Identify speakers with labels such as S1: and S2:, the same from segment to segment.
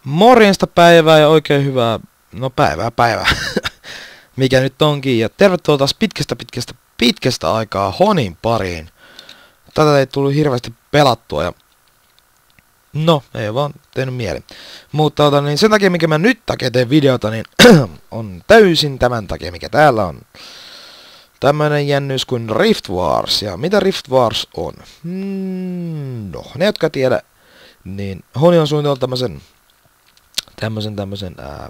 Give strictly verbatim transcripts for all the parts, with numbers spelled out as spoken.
S1: Morjesta päivää ja oikein hyvää, no päivää päivää, mikä nyt onkin. Ja tervetuloa taas pitkästä pitkästä pitkästä aikaa Honin pariin. Tätä ei tullut hirveästi pelattua ja no, ei vaan tehnyt mieli. Mutta ota, niin sen takia, mikä mä nyt takia teen videota, niin on täysin tämän takia, mikä täällä on. Tämmönen jännys kuin Rift Wars. Ja mitä Rift Wars on? Hmm, no, ne jotka tiedä, niin Honi on suunnitellut tämmösen tämmösen tämmösen ää,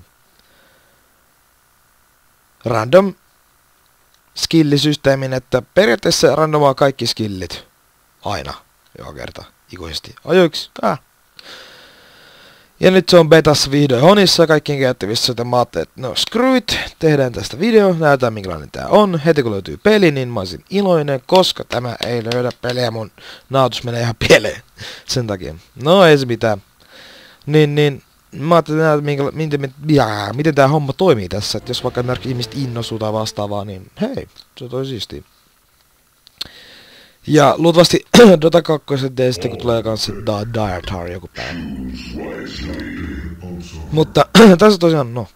S1: random skillisysteemin, että periaatteessa randomaa kaikki skillit aina, joka kerta, ikuisesti, ajoiksi, äh. Ja nyt se on betassa vihdoin Honissa kaikkien käyttävissä, joten mä ajattelin, että no screw it, tehdään tästä video, näytetään minkälainen tää on. Heti kun löytyy peli, niin mä olisin iloinen, koska tämä ei löydä peliä, mun nautus menee ihan pieleen sen takia. No ei se mitään. Niin, niin, mä ajattelin nähdä, minkä, miten, jaa, miten tää homma toimii tässä, että jos vaikka esimerkiksi ihmiset innostuu tai vastaavaa, niin hei, se toi siistiä. Ja luultavasti Dota kaksi tee sitten, kun tulee kans se Dietar joku päivä. Mutta tässä tosiaan, no.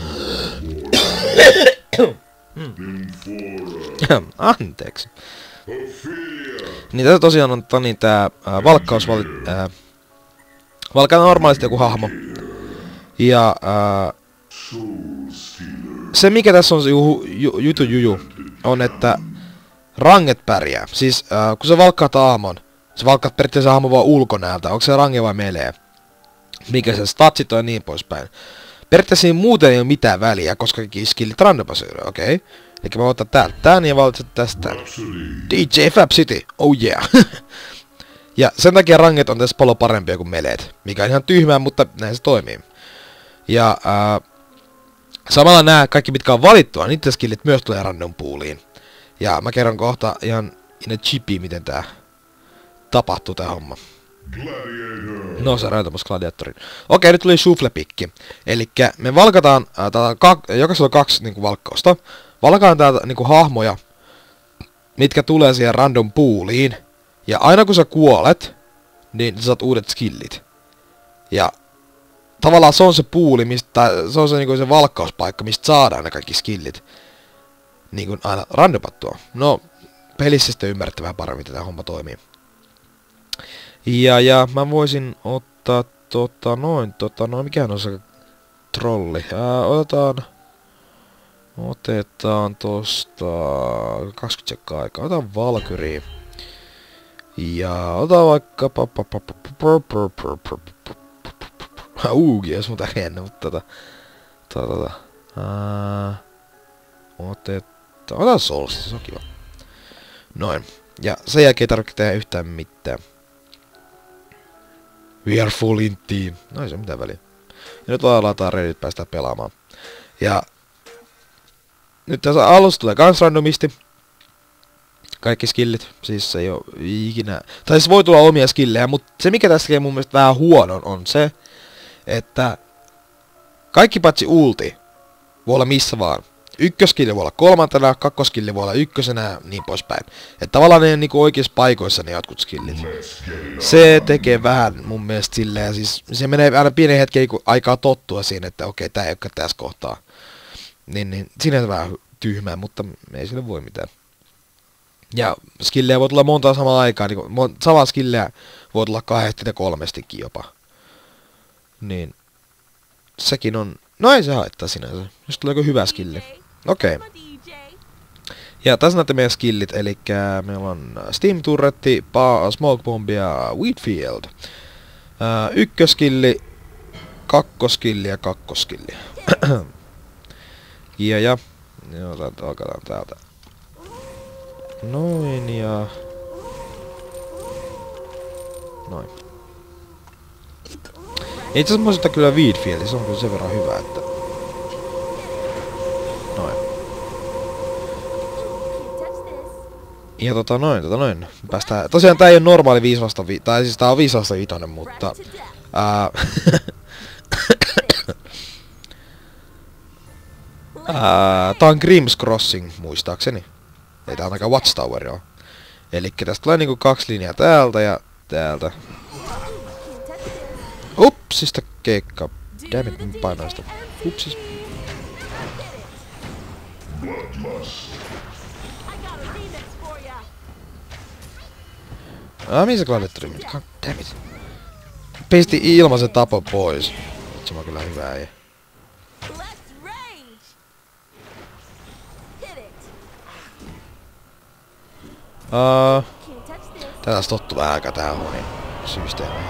S1: Anteeksi. Niin tässä tosiaan on niin tää ää, valkkaus vali, ää, valkkaa normaalisti joku hahmo. Ja ää, se mikä tässä on se juhu, ju, jutu juju, on että ranget pärjää. Siis äh, kun sä valkkaat aamon, sä valkkaat periaatteessa hahmo vaan ulkonäöltä, onko se range vai melee? Mikä se statsit on ja niin poispäin. Periaatteessa ei muuten ei ole mitään väliä, koska kaikki skillit randomaseudella, okei? Okay? Eli mä otan täältä tän ja valitset tästä. D J Fab City, oh yeah! Ja sen takia ranget on tässä paljon parempia kuin meleet, mikä on ihan tyhmää, mutta näin se toimii. Ja äh, samalla nämä kaikki mitkä on valittua, niiden skillit myös tulee random pooliin. Ja mä kerron kohta ihan in a chipi, miten tää tapahtuu tää homma. No se rajoitamas gladiatorin. Okei, nyt tuli shufflepikki. Elikkä me valkataan, äh, täältä kak, jokaisella on kaksi niinku valkkausta. Valkaan täältä niinku hahmoja, mitkä tulee siihen random pooliin. Ja aina kun sä kuolet, niin sä saat uudet skillit. Ja tavallaan se on se pooli, mistä, se on se, niinku se valkkauspaikka, mistä saadaan ne kaikki skillit. Niin kuin aina randomattua. No, pelissä sitten ymmärrätte vähän paremmin, miten tämä homma toimii. Ja, ja mä voisin ottaa tota noin, tota noin, mikähän on se trolli? Ää, otetaan, otetaan tosta kaksikymmentä sekkaa aikaa, otetaan Valkyrie. Ja otetaan vaikka uugi, jos muuta ennen, mutta tota, tota, tota, ää, otetaan. Otetaan Solstice, se on kiva. Noin. Ja sen jälkeen ei tarvitse tehdä yhtään mitään. We are full in team. No ei se mitään väliä. Ja nyt vaan lataa reidit päästään pelaamaan. Ja nyt tässä alussa tulee kans randomisti. Kaikki skillit. Siis se ei oo ikinä. Tai siis voi tulla omia skillejä, mutta se mikä tässä tekee mun mielestä vähän huonon on se, että kaikki patsi ulti voi olla missä vaan. Ykköskilli voi olla kolmantena, kakkoskilli voi olla ykkösenä ja niin poispäin. Että tavallaan ne on niinku oikeissa paikoissa ne jotkut skillit. Se tekee vähän mun mielestä silleen, siis se menee aina pienen hetken aikaa tottua siinä, että okei, tää ei olekaan tässä kohtaa. Niin, niin siinä on vähän tyhmää, mutta ei sille voi mitään. Ja skillejä voi tulla monta samaan aikaan, niinku samaa skillejä voi tulla kahdesti ja kolmestikin jopa. Niin, sekin on, no ei se haittaa sinänsä, jos tulee joku hyvä skilli. Okei. Okay. Ja tässä näette meidän skillit, eli meillä on Steam Turretti, Smoke Bomb ja Wheatfield. Ää, ykköskilli, kakkoskilli ja kakkoskilli. ja ja, joo, alkataan täältä. Noin ja... Noin. Itse asiassa mä osittain kyllä Wheatfield, se on kyllä sen verran hyvä, että... Noin. Ja tota noin, tota noin. Päästään... Tosiaan tää ei oo normaali viisi vasta vi... Tai siis tää on viisi vasta viitonen, mutta... Ää... ää... Tää on Grimm's Crossing, muistaakseni. Ei tää ainakaan Watchtower oo. Elikkä tästä tulee niinku kaksi linjaa täältä ja täältä. Upsista keikka Dammit, mä painoin sitä. Upsis. Ah, mihin se gladiatori meni? God dammit. Pisti ilmaisen tapo pois. Se on kyllä hyvä äijä. Uh, Tää taas tottu vähän aikaa tähän huoneen systeemiin.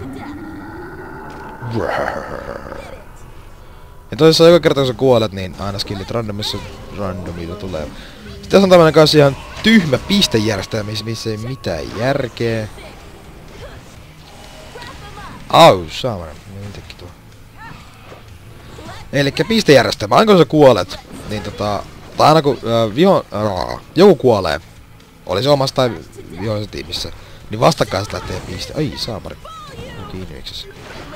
S1: Ja toisessa joka kerta kun sä kuolet, niin aina skillit randomissa randomilla tulee. Sitten tässä on tämmönen kanssa ihan tyhmä pistejärjestelmä, missä ei mitään järkeä. Au, saamana. Mitenkin tuo. Elikkä pistejärjestelmä. Aina kun sä kuolet, niin tota... Tai aina kun äh, viho... Äh, joku kuolee. Oli se omassa tai vihollisessa tiimissä. Niin vastakkain sitä lähtee piste. Ai, saamari. Kiinni yksessä.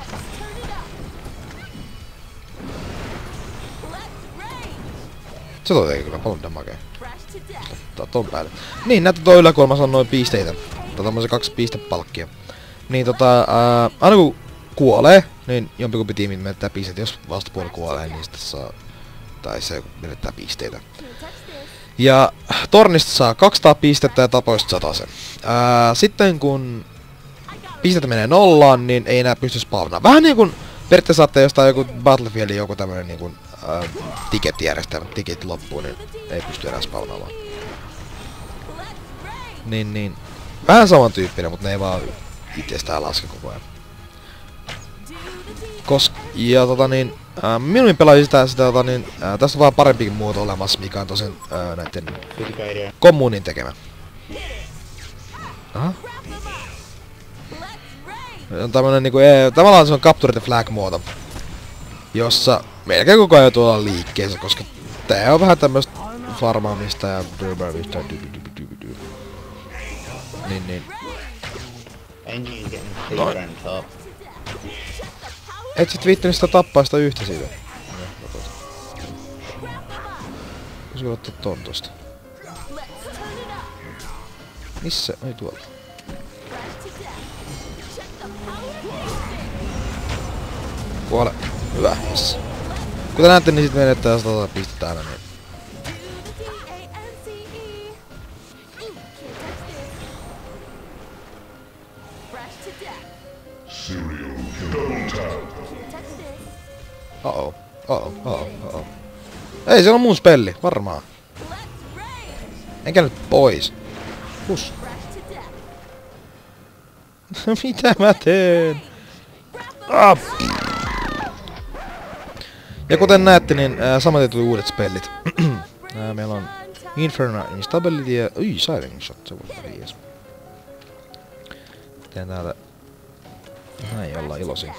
S1: Se toi teki kyllä paljon damagea. Ottaa ton päälle. Niin, näette toi yläkulmassa on noin pisteitä. Tota tommosia kaksi pistepalkkia. Niin tota, ää, aina kun kuolee, niin jompikumpi tiimi menettää pisteet. Jos vastapuoli kuolee, niin sitten saa... Tai se menettää pisteitä. Ja tornista saa kaksisataa pistettä ja tapoista satasen. Ää, sitten kun pisteitä menee nollaan, niin ei enää pysty spawnaamaan. Vähän niin kuin periaatteessa saatte jostain joku Battlefieldin joku tämmönen niin kuin ää, ticket-järjestelmä, ticket loppuu, niin ei pysty enää spawnaamaan. Niin niin. Vähän samantyyppinen, mutta ne ei vaan itsestään laske koko ajan. Koska, ja tota niin, ää, minun pelaisin sitä, sitä tota niin, ää, tässä on vaan parempikin muoto olemassa, mikä on tosin ää, näitten kommunin tekemä. Aha. On tämmönen niinku, ee, tavallaan se on Capture the Flag muoto, jossa melkein koko ajan joutuu olla liikkeessä, koska tää on vähän tämmöstä farmaamista ja burberista ja niin niin. No. Et sit viittinyt sitä tappaa sitä yhtä siitä. Voisiko ottaa ton tosta? Missä? Ei tuolla. Kuole. Hyvä. Yes. Kuten näette, niin sit menettää sata pistettä aina niin. Uh-oh. Uh-oh. Uh-oh. Uh-oh. Ei, siellä on mun spelli. Varmaan. Enkä nyt pois. Pus. Mitä mä teen? Ah. Ja kuten näette, niin äh, samaten tuli uudet spellit. äh, meillä on Infernal Instability ja... Ui, Silencing Shot. Se voisi olla viies. Teen täältä... Näin ollaan iloisia.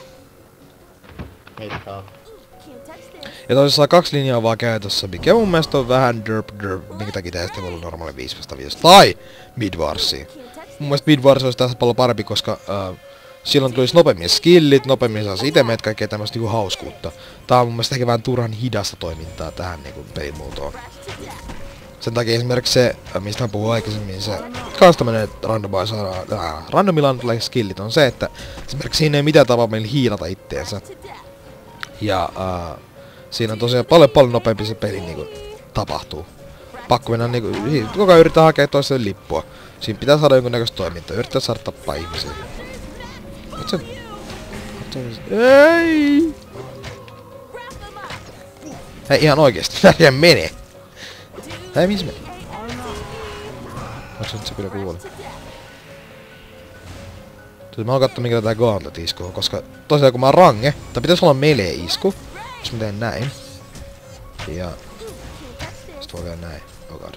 S1: Ja toisessa saa kaksi linjaa vaan käytössä, mikä mun mielestä on vähän derp derp, minkä takia tää sitten voi olla normaali viisi vastaan viisi. Tai Midwarsia. Mun mielestä Midwars olisi tässä paljon parempi, koska uh, silloin tulisi nopeammin skillit, nopeammin saisi itemet, kaikkea tämmöstä niinku hauskuutta. Tää on mun mielestä ehkä vähän turhan hidasta toimintaa tähän niinku pelimuotoon. Sen takia esimerkiksi se, mistä mä puhuin aikaisemmin, se kans tämmönen randomize, äh, randomilla tulee skillit on se, että esimerkiksi siinä ei mitään tapaa meillä hiilata itteensä. Ja äh, siinä on tosiaan paljon paljon nopeampi se peli niinku tapahtuu. Pakko mennä niinku, koko ajan yrittää hakea toiselle lippua. Siinä pitää saada jonkunnäköistä toimintaa, yrittää saada tappaa ihmisiä. Mut se... Ei! Hei, ihan oikeesti, näin menee! Hei, missä meni? Katso, nyt se kyllä kuoli. Sitten mä oon katsoa minkä tää gauntlet isku on, koska tosiaan kun mä oon range, tää pitäis olla melee isku, jos mä teen näin. Ja... Sit voi vielä näin. Oh god.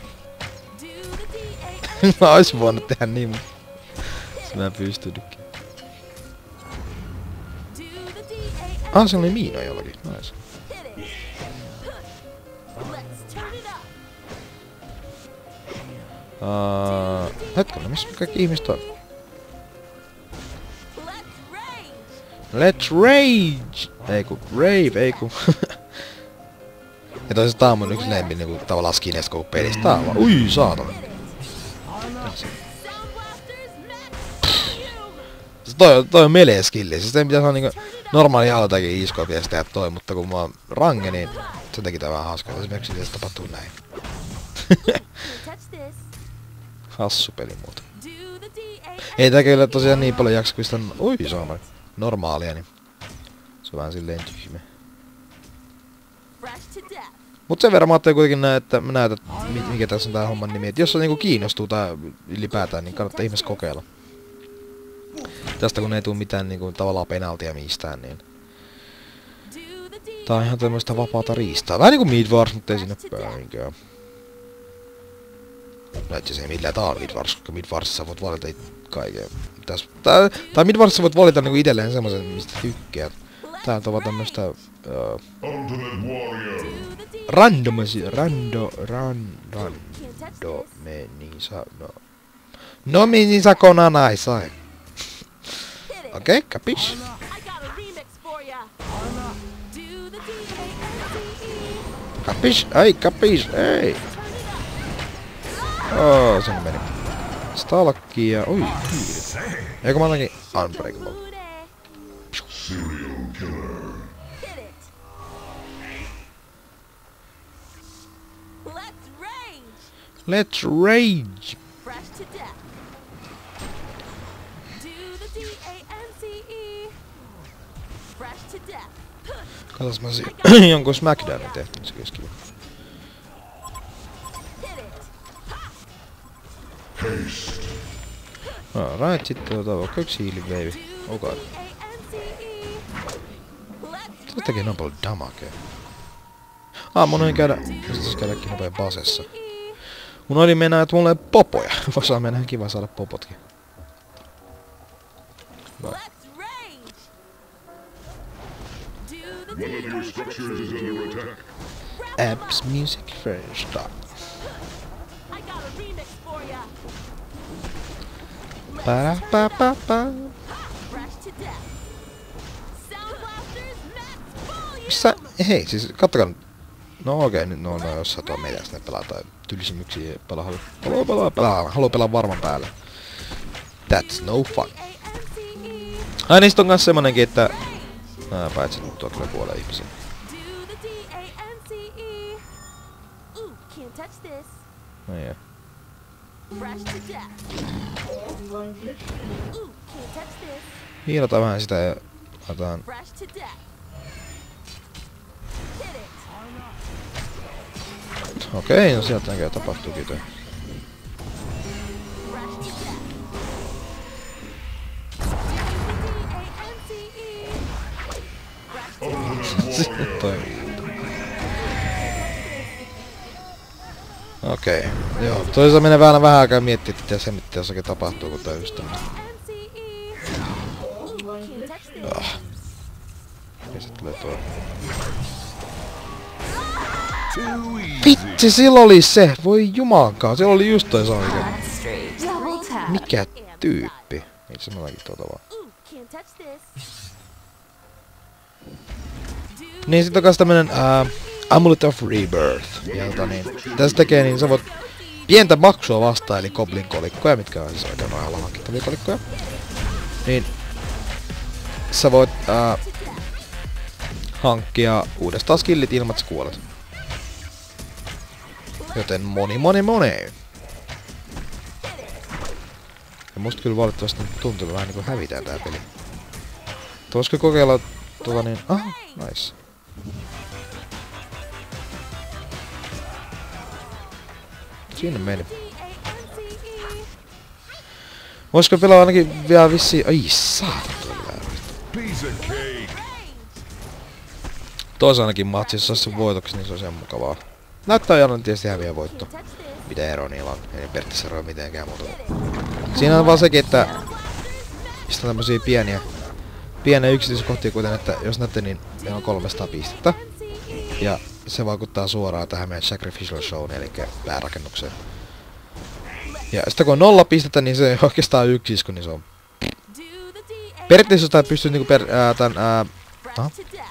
S1: Mä ois voinut tehdä niin, mut... Mä en pystynytkin. Ah, se oli miina jollakin. Nice. Uh, hetkellä, missä kaikki ihmiset on? Let's rage! Ei ku, rave, ei ku. Ja toisaalta tää on mun yksi lempi niinku tavallaan skinescope-pelistä. Tää on vaan, ui saatana. toi, toi on melee skilli. Siis ei pitäis olla niinku normaali aloitakin iskoa pitäis tehdä toi, mutta kun mä oon range, niin sen takia tää vähän hauskaa. Esimerkiksi se tapahtuu näin. Hassu peli muuten. Ei tää kyllä tosiaan niin paljon jaksa, kun sitä on... Ui, se on normaalia, niin... Se on vähän silleen tyhmä. Mut sen verran mä ajattelin kuitenkin näin, että mä näytän, mikä tässä on tää homman nimi. Et jos se niinku kiinnostuu tää ylipäätään, niin kannattaa ihmeessä kokeilla. Tästä kun ei tuu mitään niinku tavallaan penaltia mistään, niin... Tää on ihan tämmöstä vapaata riistaa. Vähän niinku Midwars, mutta ei sinne päinkään. No itse ei millään tää on Midwars, koska Midwarsissa voit valita kaiken. Täs, tää, tai Midwarsissa voit valita niinku itelleen semmosen, mistä tykkäät. Tää on vaan tämmöstä... Uh, randomasi... Rando... Ran... Rando... Me niin sa... No... No me niin sa konanai sai. Okei, okay, kapis? Kapis? Ei, kapis, ei! Oh, sen meni. Stalkia... Oi, kiiri. Eikö mä olenkin Unbreakable?
S2: Serial killer.
S3: Hit it. Let's rage.
S1: Let's rage!
S3: Fresh to death. Do the D A N C E. Fresh to death.
S1: Katos mä si- jonkun Smackdownin tehty, niin se olisi kiva.
S3: Hit it.
S2: Haste.
S1: Alright, sitten otetaan vaikka yksi healing wave. Oh god. Se tekee noin paljon damagea. Ah, mun oli käydä... Sitten käydäkin nopea basessa. Mun oli mennä, että mulla ei popoja. Voisi mennä kiva saada popotkin. No.
S2: One of your structures is under attack.
S1: Apps music first stop.
S3: I got a remix for ya.
S1: Pa pa pa pa.
S3: Fresh to death. Sound blasters, max volume.
S1: Missä? Hei, siis kattokaa. No okei, okay, no, no jos satua meitä sinne pelaa tai tylsimyksiä pelaa halu. Haluaa pelaa, pelaa, haluaa pelaa varman päälle. That's no fun. Ai niin sit on kans semmonenkin, että... Nää paitsi nyt tuo kyllä kuolee ihmisiä.
S3: Do the D A N C E. Ooh, can't touch this.
S1: No jee.
S3: Fresh to death. Ooh, can't touch this.
S1: Hiilataan vähän sitä ja laitetaan...
S3: Fresh to death. Hit it.
S1: Okei, no sieltä näköjään tapahtuukin toi.
S3: Fresh to death. Do the D A N C E. Fresh to death.
S1: Sitten toi... Okei, okay. Joo. Toisaalta menee vähän vähän aikaa miettiä, että mitä se mitä jossakin tapahtuu, kun toi just tämmöstä. Ah. Ja sit tulee tuo... Vitsi, sillä oli se! Voi jumankaan, siellä oli just toi sama mikä... Mikä tyyppi? Itse mä laikin tuota vaan. Niin sit on kans tämmönen ää... Amulet of Rebirth. Ja tota niin... Tässä tekee niin sä voit... Pientä maksua vastaan, eli Goblin kolikkoja, mitkä on siis oikein noin hankittavia kolikkoja. Niin... Sä voit ää... hankkia uudestaan skillit ilman, että sä kuolet. Joten moni moni moni. Ja musta kyllä valitettavasti tuntuu vähän niinku hävitään tää peli. Voisiko kokeilla tuota niin... Ah, nice. Siinä meni. Voisiko pelaa ainakin vielä vissiin... Ai saatana tuli
S2: Piece of cake.
S1: Tois ainakin matsissa saisi sen voitoksi, niin se on ihan mukavaa. Näyttää aina tietysti häviä voitto. Mitä ero niillä on? Ei periaatteessa ero mitenkään muuta. Siinä on vaan sekin, että... Mistä on tämmösiä pieniä... Pieniä yksityiskohtia, kuten että jos näette, niin meillä on kolmesataa pistettä. Ja se vaikuttaa suoraan tähän meidän Sacrificial Shown, eli päärakennukseen. Ja sitten kun on nolla pistettä, niin se oikeastaan yksi isku, niin se on... Periaatteessa jos tää pystyy niinku per... Ää, tän ää... Aha.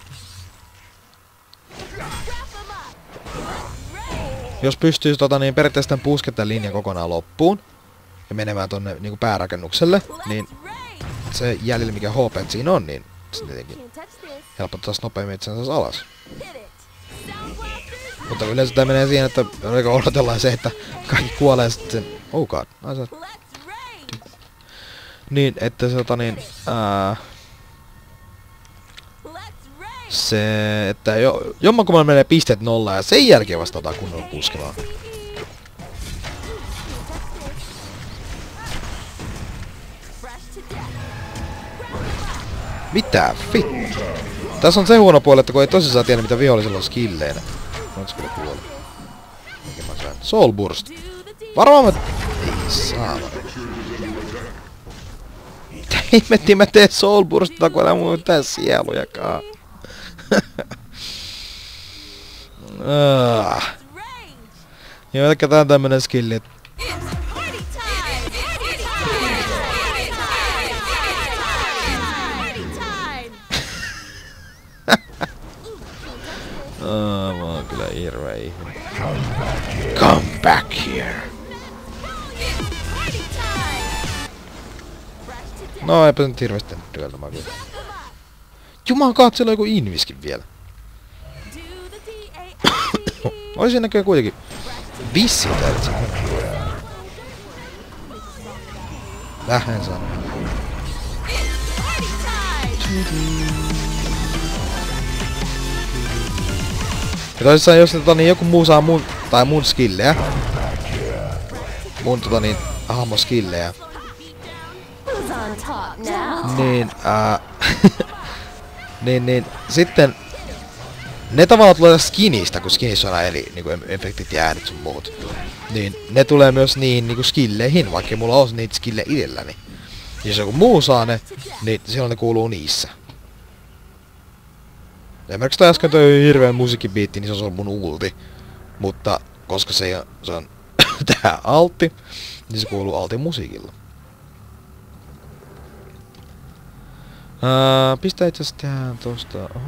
S1: Jos pystyisi tota niin periaatteessa tämän puskettaan linjan kokonaan loppuun ja menemään tonne niinku päärakennukselle, niin se jäljellä mikä H P siinä on, niin se tietenkin
S3: Can't touch this.
S1: helpottaisi nopeammin, että sen saisi alas.
S3: Hit it. Sound blasters.
S1: Mutta yleensä tämä menee siihen, että odotellaan se, että kaikki kuolee sitten. Oh god. Ai, se,
S3: Let's rain.
S1: niin, että se tota niin... Ää,
S3: Let's rain.
S1: se, että jo, jommankumman menee pisteet nolla ja sen jälkeen vasta otetaan kunnolla puskemaan.
S3: Fresh to death.
S1: Mitä vittu? Tässä on se huono puoli, että kun ei tosissaan tiedä mitä vihollisilla on skilleinä. Onks kyllä kuollut? Mikä mä sain? Soul Burst.
S3: Do the deed.
S1: Varmaan mä... Ei saada. Mitä himmettiin mä teen Soul Burstita, kun älä mulla mitään sielujakaan. ah.
S3: Range.
S1: Joo, eli tää on tämmönen skilli, et...
S3: It's party time. Party time. Party time.
S1: Ah, mä oon kyllä hirveä ihminen. Come back here.
S3: Party time. Fresh to death.
S1: No eipä nyt hirveesti työltämään kyllä. Juman kaat, siellä on joku inviskin vielä.
S3: Do the D A N C E.
S1: Oisin näköjään kuitenkin vissi täällä se. Vähän sano.
S3: Party time.
S1: Ja tosissaan jos tota, niin joku muu saa mun, tai mun skillejä. Mun tota niin, hahmo skillejä.
S3: Who's on top now?
S1: Niin, ää... niin, niin, sitten... Ne tavallaan tulee skinistä, kun skinissä on aina eri niinku efektit ja äänet sun muut. Niin, ne tulee myös niihin niinku skilleihin, vaikka mulla on niitä skillejä itselläni. Jos joku muu saa ne, niin silloin ne kuuluu niissä. Esimerkiksi toi äsken toi hirveen musiikkibiitti, niin se on mun ulti. Mutta koska se, on- se on tää altti, niin se kuuluu altin musiikilla. Ää, pistä itse asiassa tähän tosta. Oho.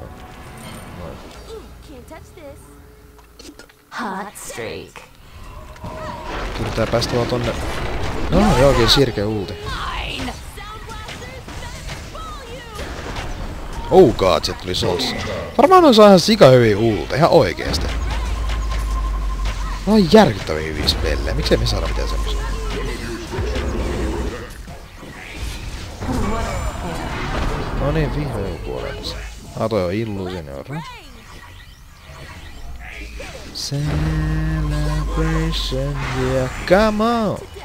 S3: Ooh, can't touch this.
S4: Hot streak.
S1: Yritetään päästä vaan tonne. No jookin sirkeä ulti.
S3: Sound blasters. Volume.
S1: Oh god, sieltä tuli solssa. Varmaan noin saa ihan sika hyviä ulta, ihan oikeesti. No on järkyttävän hyviä spellejä, miksei me saada mitään semmosia? No niin, vihdoin puolella. Ah, toi on Illusionora. Celebration, yeah, come on!
S3: Sound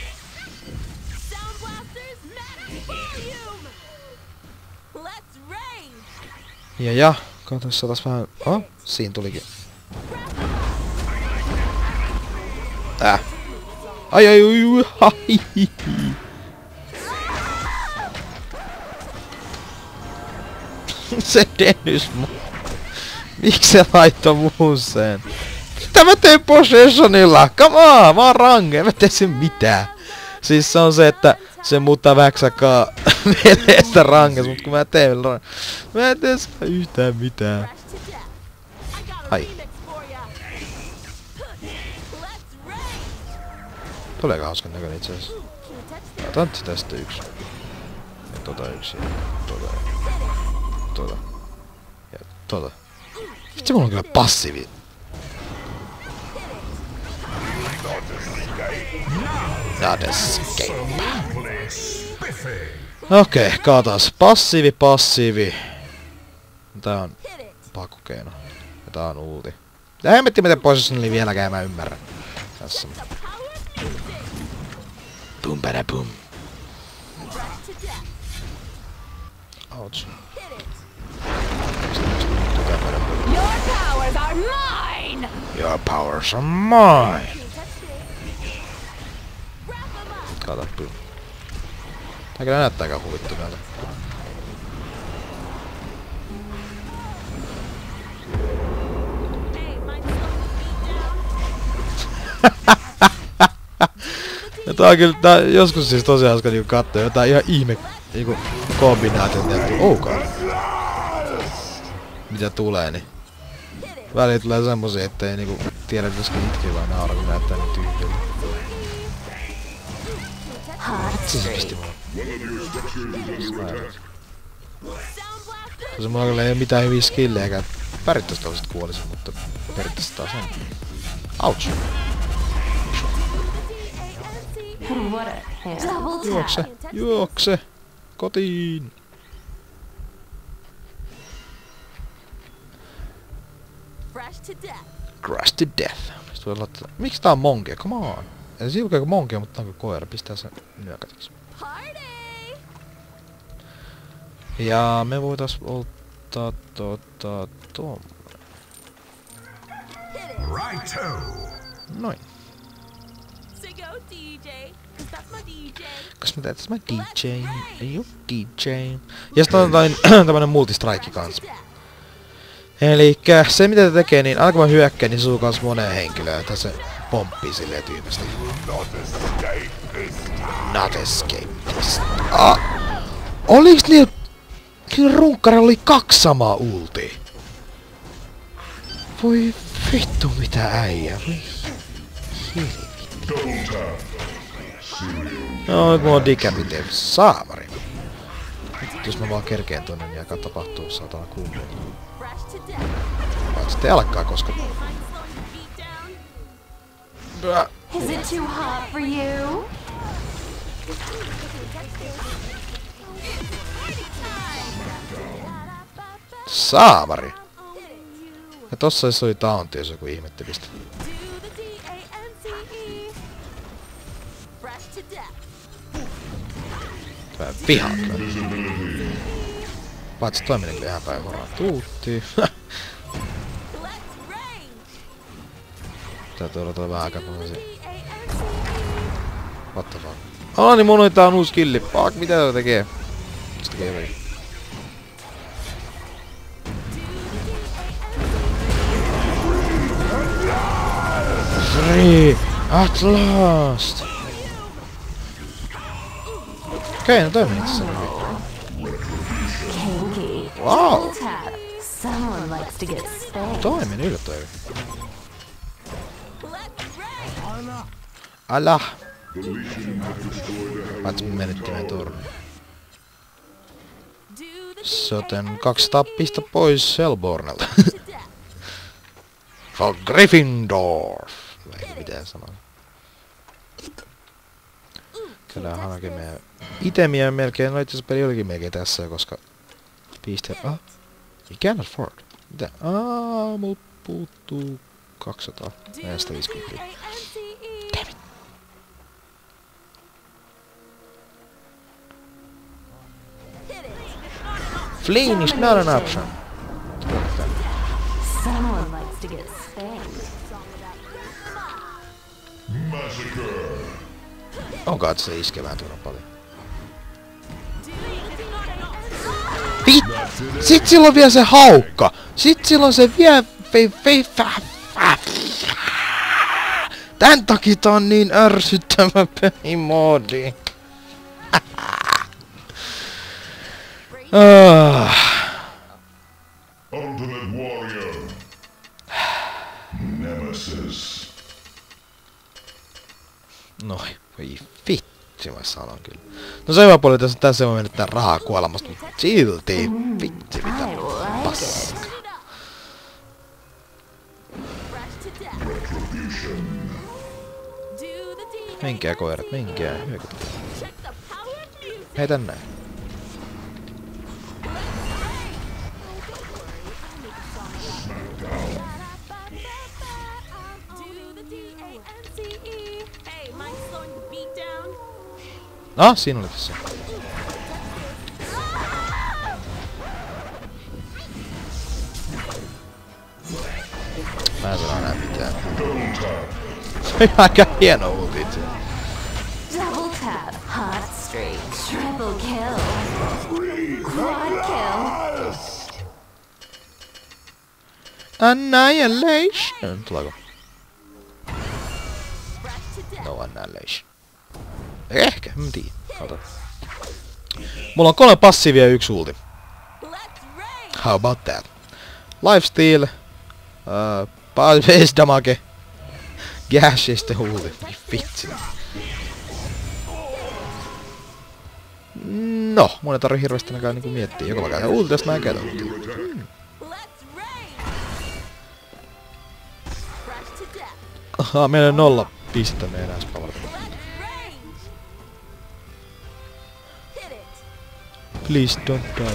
S3: blasters. Max volume. Let's rain.
S1: Ja ja, katos taas vähän... Oh, siinä tulikin. Äh. Ai ai ai ai ai, hi, hi. Se Dennis mu... Miksi se laittoi muun sen? Mitä mä teen possessionilla? Come on, mä oon range, en mä tee sen mitään. Siis se on se, että se muuttaa vähäksi aikaa meleestä ranges, mut kun mä teen range... Mä en tee sitä yhtään mitään.
S3: Fresh to death. I got a
S1: Hi.
S3: remix for ya. Let's rain.
S1: Tulee aika hauskan näköinen itse asiassa.
S3: Ooh, can't touch this.
S1: Otan tästä yksi. Ja tota yksi. Ja tota. Ja tota. Ja tota. Vitsi mulla on kyllä passiivi. Not escape. Okei, okay, katas. Passiivi, passiivi. Tää on
S3: Hit it.
S1: pakokeino. Ja tää on ulti. Ja hemmetti miten possessionilla vieläkään mä ymmärrän. Tässä.
S3: The power of music.
S1: Boom, bada boom.
S3: Fresh to death.
S1: Ouch.
S3: Hit it.
S4: Your powers are mine!
S1: Your powers are mine.
S3: Can't touch this. Wrap 'em up.
S1: Kato, boom. Tää kyllä näyttää aika huvittuneelta.
S3: Hey, mind slowing the beat down?
S1: Ja tää on kyllä, tää on joskus siis tosi hauska niinku kattoo jotain ihan ihme niinku kombinaatiot tehty. Oh god. Mitä tulee niin. Väliin tulee semmosia, ettei niinku tiedä koska itkee vai naura kun näyttää niin tyhjältä.
S4: Hot
S1: Se
S4: streak.
S1: pisti mua. Koska mulla kyllä ei oo mitään hyviä skillejäkään. Perittäis toiset kuolisin, mutta perittäis taas en. Ouch!
S4: What a hand. Double
S1: Juokse!
S4: tap.
S1: Juokse! Kotiin!
S3: Fresh to death.
S1: Crash to death. Sitten voi laittaa... Miksi tää on monke? Come on! Ei se ilkeä kuin monke, mutta onko koira? Pistää sen nyökätiksi.
S3: Party!
S1: Ja me voitais ottaa tota... Tom.
S5: Righto.
S1: Noin.
S3: So go D J, 'cause that's my D J.
S1: Kas mä teetäs mä D J? Ei oo D J. Ja sitten otetaan tämmönen multistrike kans. Elikkä se mitä te tekee, niin aina kun mä hyökkään, niin se suu kans moneen henkilöön, että se pomppii silleen tyhmästi. Not escape this. Ah! Oliks niillä... Niillä runkkarilla oli kaksi samaa ultia? Voi vittu mitä äijä, voi helvetti. No nyt mulla on decapitated saamari. Nyt jos mä vaan kerkeen tonne, niin aika tapahtuu satana kunnolla.
S3: Fresh to death.
S1: Paitsi te alkaa koska...
S3: Mind slowing your beat down.
S4: Is it too hot for you?
S1: Saamari! Ja tossa se oli taunti, jos joku ihmettelistä.
S3: Do the D A N C E. Fresh to death.
S1: Mä vihaan kyllä. Paitsi toi meni kyllä ihan päin horaa. Tuutti.
S3: Let's range.
S1: Täytyy odottaa vähän aikaa, kun mä olisin...
S3: D A N C E.
S1: What the fuck? Ah niin mun oli tää on uusi skilli. Fuck, mitä tää tekee? Se tekee jotakin. Free! At last! Okei, okay, no toi meni tässä hyvin.
S4: Kinky.
S1: Wow!
S4: Double tap. Someone likes to get spanked.
S1: Toi meni yllättäen hyvin.
S3: Let's range.
S1: Älä! Paitsi me menettiin torni.
S3: Do the
S1: Soten kaksisataa pistä pois Hellbornelta.
S3: to death.
S1: For Gryffindor! Ei mitään sanoa. Käydään hankemään itemiä melkein, no itse asiassa peli olikin melkein tässä, koska piste... Ah! You cannot afford. Mitä? Aa, mut puuttuu kaksisataa. Näistä viisikymmentä. Damn it. Fleeing is not an option.
S4: Someone likes to get spanked.
S1: Onko se iskevään turhan paljon? Vit! Sit sillä on vielä se haukka! Sit sillä on se vielä... Fei, fei, fä, fä, fä. Tän takia tää on niin ärsyttävä pelimoodi. Ah.
S5: Ultimate Warrior. Nemesis.
S1: Noi, voi vitsi mä sanon kyllä. No se hyvä puoli tässä, tässä voi menettää rahaa kuolemasta, mutta silti vitsi mitä
S4: I like it.
S1: paska.
S3: Fresh to death. Do the D A.
S1: Menkää koirat, menkää, hyökytä.
S3: Check the power of music.
S1: Hei tänne.
S3: Do the D A N C E. Hey, mind slowing the beat down.
S1: Ah, siinä oli tässä. Mä en sano enää mitään. Se on aika hieno ulti itse.
S4: Double tap. Hot streak. Triple kill. Quad kill.
S1: Annihilation. Tuleeko?
S3: Fresh to death.
S1: No annihilation. Ehkä, en tiedä. Ota. Mulla on kolme passiivia ja yksi ulti.
S3: Let's range.
S1: How about that? Lifesteal. Uh, base damage. Gash ja sitten ulti. Vitsi. No, mun ei tarvi hirveästi ainakaan niinku miettiä. Joka mä käytän ultia, mä en käytä ultia.
S3: Let's rain. Crash to death.
S1: Ahaa, meillä on nolla pistettä me enää spavarta.
S3: Let's range. Hit it.
S1: Please don't die.
S3: Do the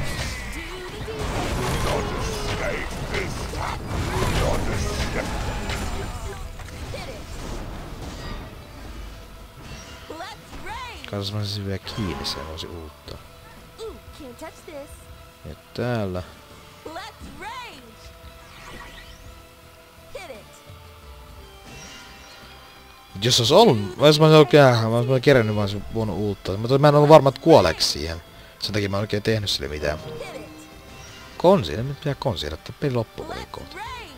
S3: Hit it. Let's rain.
S1: Kanssa mä saisin vielä kiinni, se voisi uutta.
S3: Ooh, can't touch this.
S1: Ja täällä.
S3: Let's range. Hit it.
S1: Jos ois ollut, vois mä ollut käähä, mä ois mä kerännyt vaan se voinut uutta. Mutta mä en ollut varma, että kuoleeks siihen. Sen takia mä en oikein tehnyt sille mitään.
S3: Hit it.
S1: Konsi, en nyt pitää konsiin, että peli loppuu kun kohta.
S3: Range.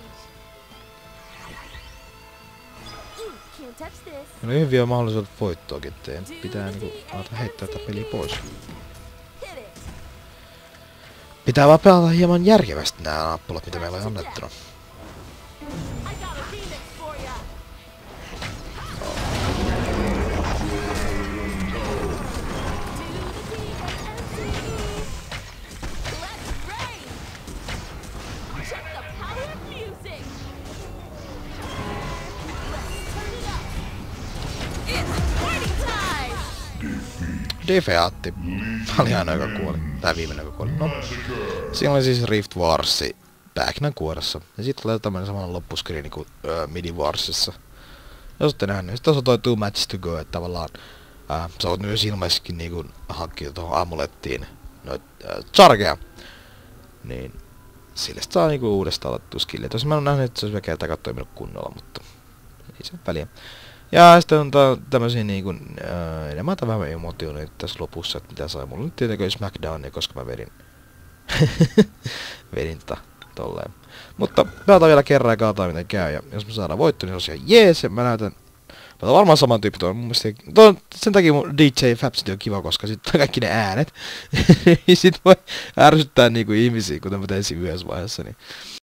S3: Ooh, can't touch this.
S1: No hyviä mahdollisuudet voittoakin, ettei pitää niinku alata heittää tätä peliä pois.
S3: Hit it.
S1: Pitää vaan pelata hieman järkevästi nää nappulat, mitä meillä on annettuna.
S3: I got a phoenix for ya. Let's rain. Check the power of music. Let's turn it up. It's party time.
S1: Defeatti. Mä olin aina joka kuoli. Tää viimeinen joka kuoli. No. Siinä oli siis Rift Warsi pähkinän kuoressa. Ja sit tulee tämmönen samanlainen loppuskriini kuin öö, Midi Warsissa. Jos ootte nähnyt, sit tässä on toi two matches to go, että tavallaan ää, sä voit myös ilmeisestikin niinku hankkia tohon amulettiin noit ää, chargeja. Niin sille saa niinku uudestaan alettu skillia. Tosin mä en oo nähnyt, että se olisi vielä kertaa toiminut kunnolla, mutta ei se väliä. Ja sitten on tä tämmösiä niinku ää, enemmän tai vähemmän emotioneita tässä lopussa, että mitä sai. Mulla nyt tietenkin Smackdownia, koska mä vedin vedin tota tolleen. Mutta pelataan vielä kerran ja katsotaan miten käy. Ja jos me saadaan voitto, niin se on ihan jees. Ja mä näytän... Mä oon varmaan saman tyyppi tuon. Mun mielestä... Tuo, sen takia mun D J Fapsit on kiva, koska sit on kaikki ne äänet. Sit voi ärsyttää niinku ihmisiä, kuten mä tein siinä yhdessä vaiheessa. Niin